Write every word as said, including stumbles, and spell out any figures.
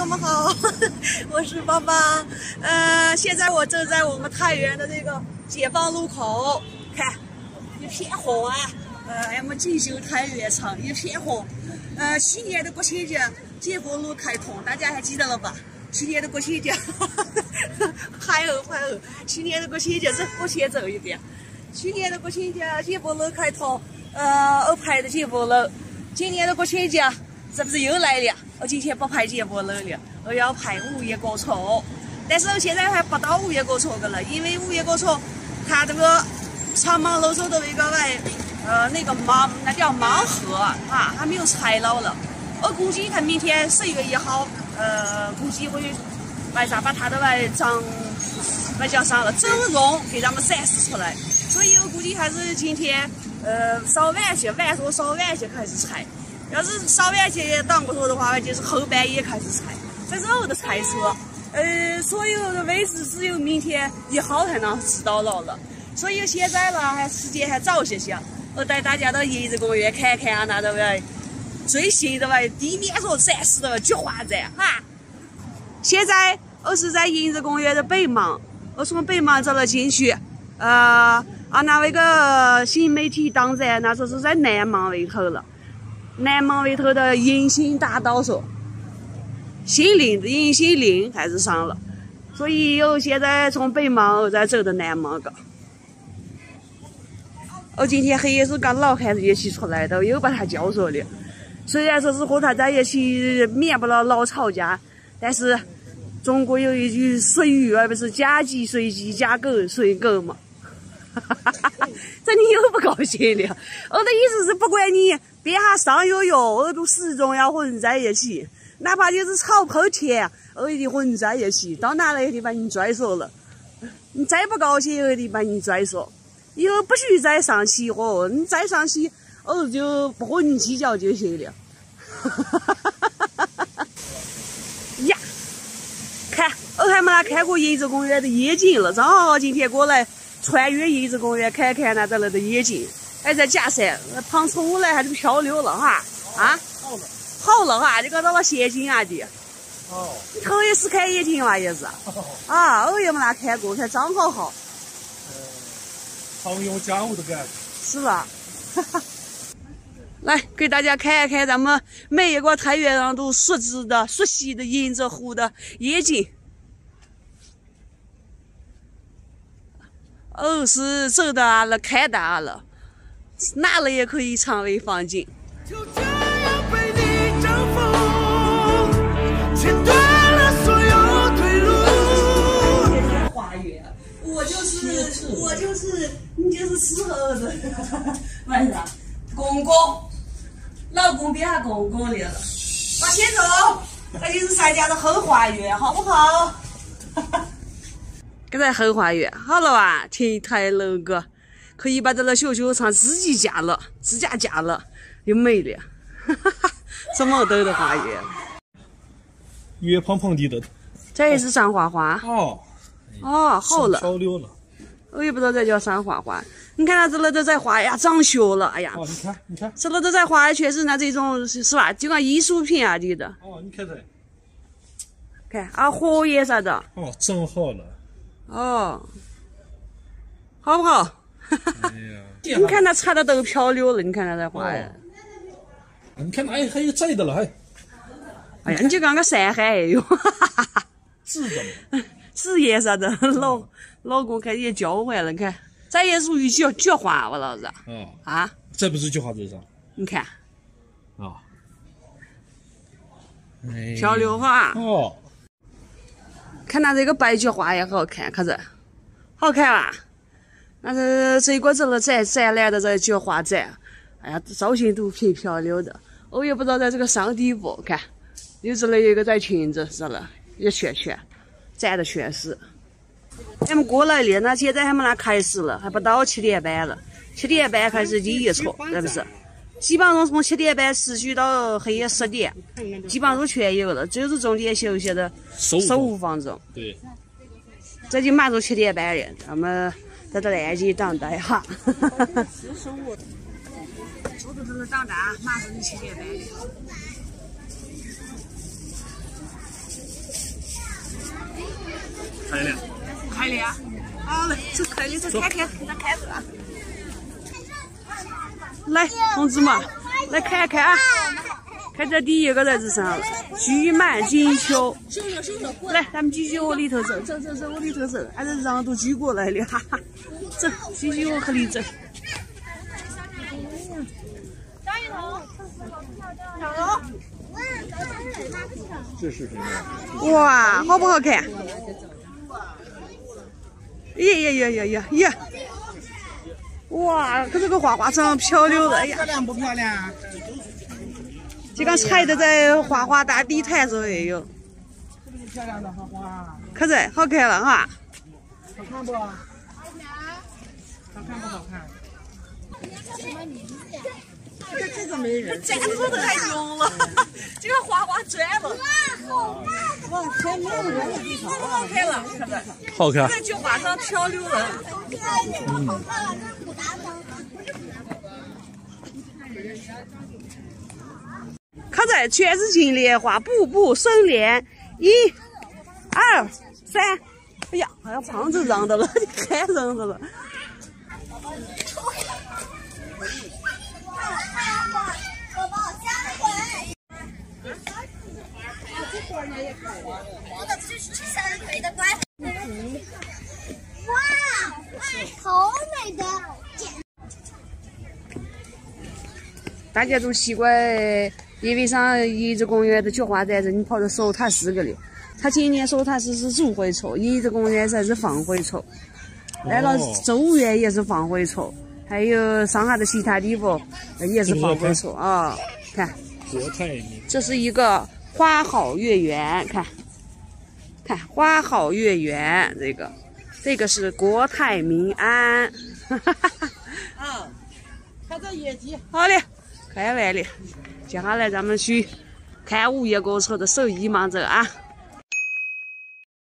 们好，我是爸爸。呃，现在我正在我们太原的这个解放路口，看一片红啊。呃，我们锦绣太原城一片红。呃，去年的国庆节解放路开通，大家还记得了吧？去年的国庆节，拍哦拍哦，去年的国庆节，这我先走一遍。去年的国庆节解放路开通，呃，我拍的解放路。今年的国庆节，这不是又来了？我今天不拍解放路了，我要拍五一高潮。但是我现在还不到五一高潮的了，因为五一高潮，它这个长芒路走的那个外，呃，那个芒那叫芒河啊，还没有拆了了。我估计他明天十一月一号，呃，估计会为啥把它的外张那叫啥了整容给咱们展示出来。所以我估计还是今天，呃，稍晚些，晚上稍晚些开始拆。要是稍晚些挡不住的话，就是后半夜开始拆。这是我的猜测。呃，所有的位置只有明天一号才能知道了了。所以现在呢，还时间还早些些。我带大家到银子公园看看啊，那个最新的吧地面上展示的菊花展哈。现在我是在银子公园的北门，我从北门走了进去，呃。啊，那那个新媒体党站，那就是在南门外头了。南门外头的银杏大道上，杏林银杏林还是上了，所以我现在从北门我再走到南门个。我今天黑夜是跟老汉子一起出来的，我又把他叫上了。虽然说是和他在一起免不了老吵架，但是中国有一句俗语，而不是家鸡随鸡，家狗随狗嘛。这你又不高兴了？我的意思是，不管你边下上有有，我都始终要混在一起，哪怕就是吵破天，我也得混在一起。到哪了也得把你拽上了。你再不高兴，我也得把你拽上。以后不许再生气哦！你再生气，我就不和你计较就行了。呀，看，我还没看过银子公园的夜景了，正好今天过来。穿越银子公园看看那这里的夜景，还在假山，碰错误了还是漂流了哈啊！好了，好了哈，这个到了仙境啊的。哦。你头一次看夜景嘛也是。哦、啊，我也没哪看过，看正好好。 呃，常用家务的感觉。 是吧？来给大家看一看咱们每一个太原人都熟知的、熟悉的银子湖的夜景。哦，是走到了，看到了，哪里也可以成为风景。就这样被你征服，切断了所有退路。花园，我就是我就是你就是伺候的，晚上公公，老公变下公公来了，往前走，那就是咱家的后花园，好不好？这在后花园，好了吧？天台楼个，可以把这个小球场自己家了，自家家了，又美了，哈哈哈！什么都的花园， 月胖胖的的， 这也是山花花哦， 哦，好了， 漂流了， 我也不知道这叫山花花。你看它这里都在花呀，长小了，哎呀， 哦，你看，你看， 这里都在花，全是那这种是吧？就跟艺术品啊的的。 哦，你看这， 看啊，荷叶啥的。 哦，真好了。 哦，好不好？ 哎呀， 你看它插的都漂流了，你看它在花呀。 哦、你看那还有窄的了，还。 哎呀，你就刚个山海也有， 是的。 是颜色的，老老公开始也教坏了，你看，这也属于菊菊花，我老子。 哦。 啊？ 这不是菊花这上。 你看。 啊。 哎。漂流花。 哦。 看它这个白菊花也好看，可是好看吧？那是这个这个展展览的这菊花展，哎呀，造型都挺漂亮的。我也不知道在这个上地部看，有这里有一个在裙子，是了，一圈圈，展的全是。俺们过来了，那现在还没那开始了，还不到七点半了。七点半开始第一场，是不是？基本上从七点半持续到黑夜十点，基本上都全有了，就是中间休息的十五分钟。 对， 这就马上七点半了，咱们在这安静等待哈。十五。我都在这等待，马上就七点半了。 来了， 开的啊！好嘞，走开的，走看看，咱看这。来，同志们，来看看啊！看这第一个在这上，巨鳗锦绣。来，咱们继续往里头走，走走走，往里头走，俺这人都举过来了，哈哈。走，继续往河里走。张一彤，小龙。 这是什么？ 哇，好不好看？耶耶耶耶耶耶！哇，可这个花花长漂亮的，哎呀！ 漂亮不漂亮？ 就刚踩的在花花大地毯上也有。 是不是漂亮的花花？ 可是好看了哈。 好看不？好看不好看？什么名字呀？这这个没人。 这个太凶了，这个花花拽了。 哇，还没有人的地方啊！ 好看了，可是。 好看。 这菊花上漂亮了。 嗯。 可在全是金莲花，步步生莲。一、二、三，哎呀，好像胖子扔的了，你看扔的了。 哇，好美的！ 大家都习惯，因为上椰子公园的菊花在这，你跑到守塔寺去了。他今年守塔寺是祝会抽，椰子公园才是放会抽。来了周园也是放会抽，还有上下的其他地方也是放会抽啊。看， 国泰民， 这是一个花好月圆，看，看花好月圆，这个，这个是国泰民安。哈哈哈哈。 啊，看这野鸡。 好的。看完了，接下来咱们去看物业购车的手艺忙着啊。